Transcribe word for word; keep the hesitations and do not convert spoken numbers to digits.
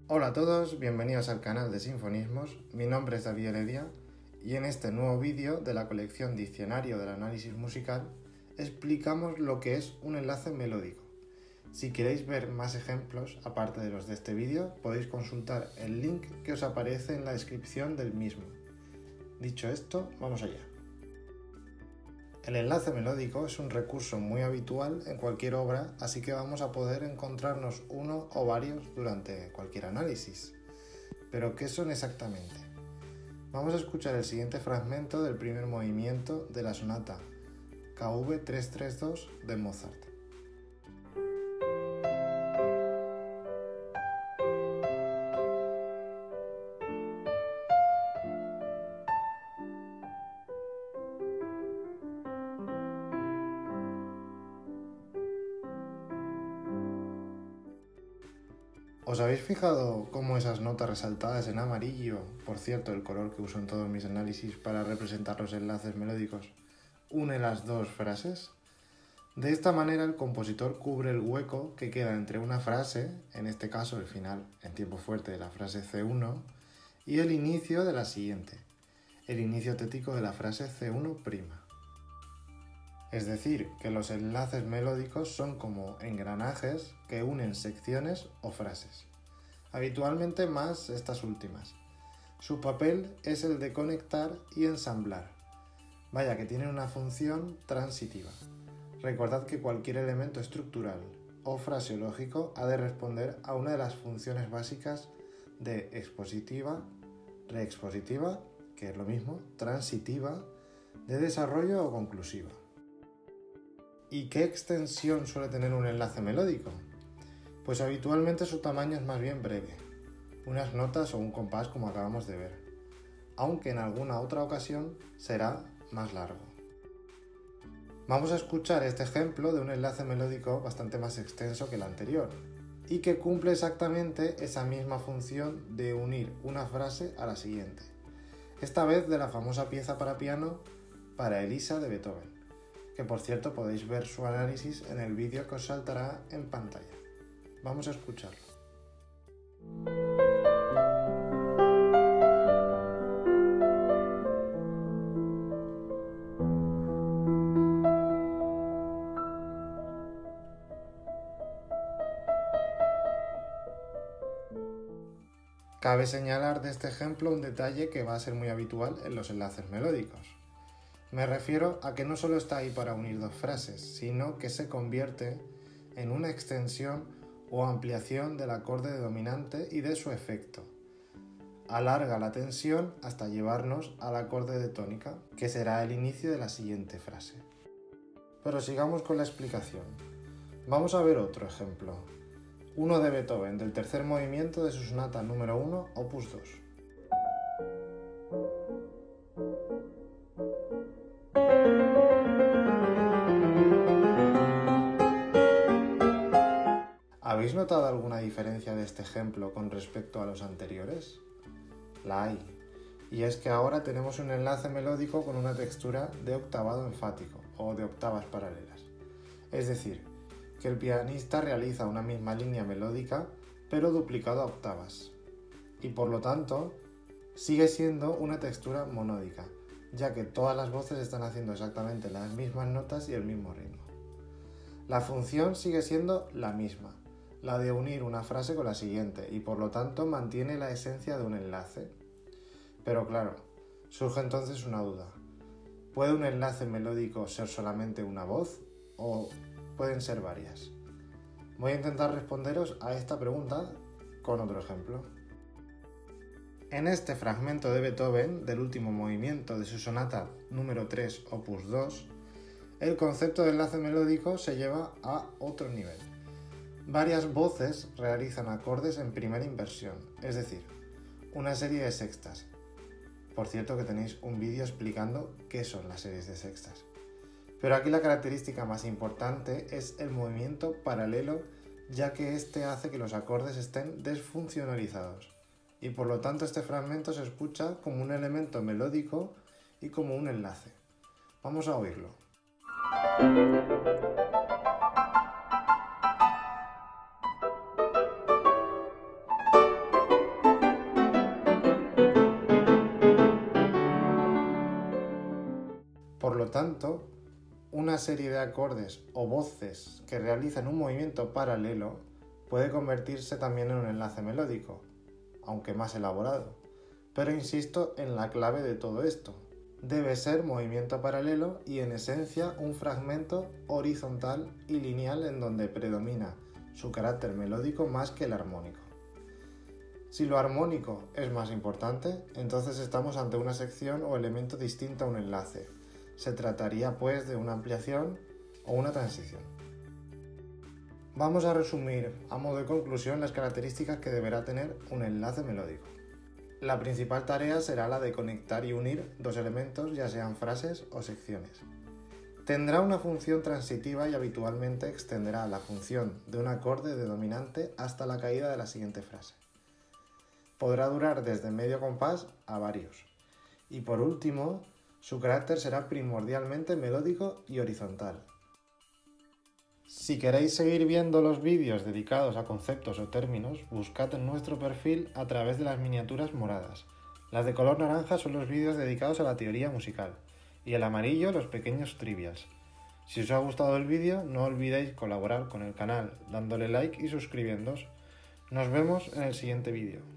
Hola a todos, bienvenidos al canal de Sinfonismos. Mi nombre es David Heredia y en este nuevo vídeo de la colección Diccionario del Análisis Musical explicamos lo que es un enlace melódico. Si queréis ver más ejemplos, aparte de los de este vídeo, podéis consultar el link que os aparece en la descripción del mismo. Dicho esto, vamos allá. El enlace melódico es un recurso muy habitual en cualquier obra, así que vamos a poder encontrarnos uno o varios durante cualquier análisis. ¿Pero qué son exactamente? Vamos a escuchar el siguiente fragmento del primer movimiento de la sonata K V trescientos treinta y dos de Mozart. ¿Os habéis fijado cómo esas notas resaltadas en amarillo, por cierto el color que uso en todos mis análisis para representar los enlaces melódicos, une las dos frases? De esta manera el compositor cubre el hueco que queda entre una frase, en este caso el final en tiempo fuerte de la frase C uno, y el inicio de la siguiente, el inicio tético de la frase C uno'. Es decir, que los enlaces melódicos son como engranajes que unen secciones o frases, habitualmente más estas últimas. Su papel es el de conectar y ensamblar, vaya que tienen una función transitiva. Recordad que cualquier elemento estructural o fraseológico ha de responder a una de las funciones básicas de expositiva, reexpositiva, que es lo mismo, transitiva, de desarrollo o conclusiva. ¿Y qué extensión suele tener un enlace melódico? Pues habitualmente su tamaño es más bien breve, unas notas o un compás como acabamos de ver, aunque en alguna otra ocasión será más largo. Vamos a escuchar este ejemplo de un enlace melódico bastante más extenso que el anterior y que cumple exactamente esa misma función de unir una frase a la siguiente, esta vez de la famosa pieza para piano Para Elisa de Beethoven, que por cierto podéis ver su análisis en el vídeo que os saltará en pantalla. Vamos a escucharlo. Cabe señalar de este ejemplo un detalle que va a ser muy habitual en los enlaces melódicos. Me refiero a que no solo está ahí para unir dos frases, sino que se convierte en una extensión o ampliación del acorde dominante y de su efecto. Alarga la tensión hasta llevarnos al acorde de tónica, que será el inicio de la siguiente frase. Pero sigamos con la explicación. Vamos a ver otro ejemplo. Uno de Beethoven, del tercer movimiento de su sonata número uno, opus dos. ¿Habéis notado alguna diferencia de este ejemplo con respecto a los anteriores? La hay, y es que ahora tenemos un enlace melódico con una textura de octavado enfático o de octavas paralelas. Es decir, que el pianista realiza una misma línea melódica pero duplicado a octavas, y por lo tanto sigue siendo una textura monódica, ya que todas las voces están haciendo exactamente las mismas notas y el mismo ritmo. La función sigue siendo la misma, la de unir una frase con la siguiente, y por lo tanto mantiene la esencia de un enlace. Pero claro, surge entonces una duda. ¿Puede un enlace melódico ser solamente una voz o pueden ser varias? Voy a intentar responderos a esta pregunta con otro ejemplo. En este fragmento de Beethoven, del último movimiento de su sonata número tres, opus dos, el concepto de enlace melódico se lleva a otro nivel. Varias voces realizan acordes en primera inversión, es decir, una serie de sextas. Por cierto que tenéis un vídeo explicando qué son las series de sextas. Pero aquí la característica más importante es el movimiento paralelo, ya que este hace que los acordes estén desfuncionalizados, y por lo tanto este fragmento se escucha como un elemento melódico y como un enlace. Vamos a oírlo. tanto, una serie de acordes o voces que realizan un movimiento paralelo puede convertirse también en un enlace melódico, aunque más elaborado. Pero insisto en la clave de todo esto. Debe ser movimiento paralelo y en esencia un fragmento horizontal y lineal en donde predomina su carácter melódico más que el armónico. Si lo armónico es más importante, entonces estamos ante una sección o elemento distinto a un enlace. Se trataría pues de una ampliación o una transición. Vamos a resumir a modo de conclusión las características que deberá tener un enlace melódico. La principal tarea será la de conectar y unir dos elementos, ya sean frases o secciones. Tendrá una función transitiva y habitualmente extenderá la función de un acorde de dominante hasta la caída de la siguiente frase. Podrá durar desde medio compás a varios. Y por último, su carácter será primordialmente melódico y horizontal. Si queréis seguir viendo los vídeos dedicados a conceptos o términos, buscad en nuestro perfil a través de las miniaturas moradas. Las de color naranja son los vídeos dedicados a la teoría musical y el amarillo los pequeños trivias. Si os ha gustado el vídeo, no olvidéis colaborar con el canal dándole like y suscribiéndoos. Nos vemos en el siguiente vídeo.